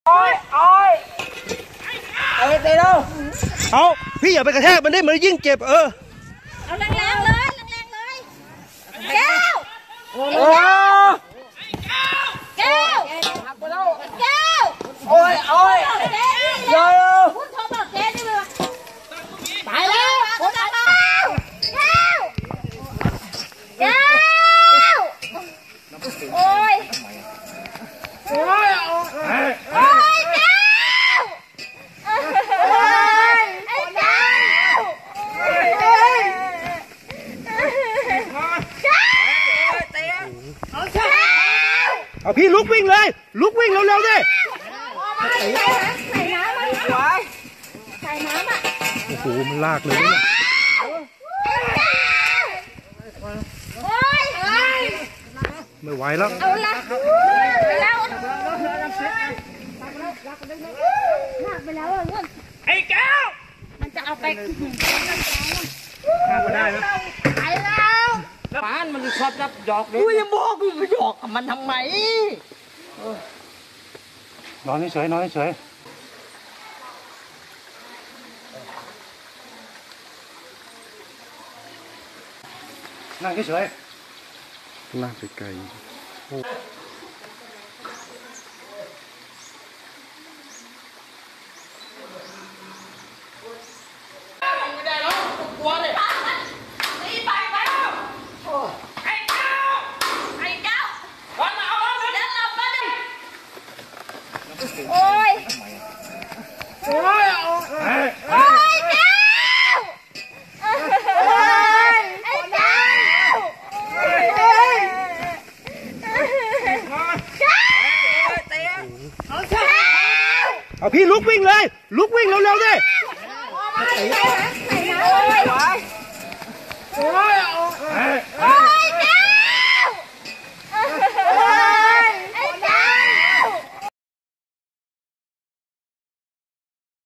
เอาไปตีเราเอาพี่อย่าไปกระแทกมันได้มันยิ่งเจ็บเอาแรงๆเลยแรงๆเลยแก้วแก้วแก้วโอ้ยเดี๋ยวคุณโทรบอกเจ๊ดิเลยตายแล้วคุณตายแล้วแก้วโอ้ยแก้วเอาพี่ลุกวิ่งเลยลุกวิ่งเร็วๆดิใส่น้ำมันใส่น้ำอ่ะโอ้โหมันลากเลยเนี่ยไม่ไหวแล้วเอาละแล้วลากไปแล้วเงินไอ้แก้วมันจะเอาไปข้ามมาได้นะไปแล้วป้านมันชอบจับหยอกเลยกูยังบอกกูไปหยอกกับมันทำไมนอนเฉยนอนเฉยนั่งเฉยลากไปไกลไม่ได้แล้วกลัวเลยนี่ไปแล้วไอ้แก้ววันมาเอาวันเดินหลับมาดิโอ้ยแก้วโอ้ยไอ้แก้วเอาพี่ลุกวิ่งเลยลุกวิ่งเร็วๆดิใส่น้ำ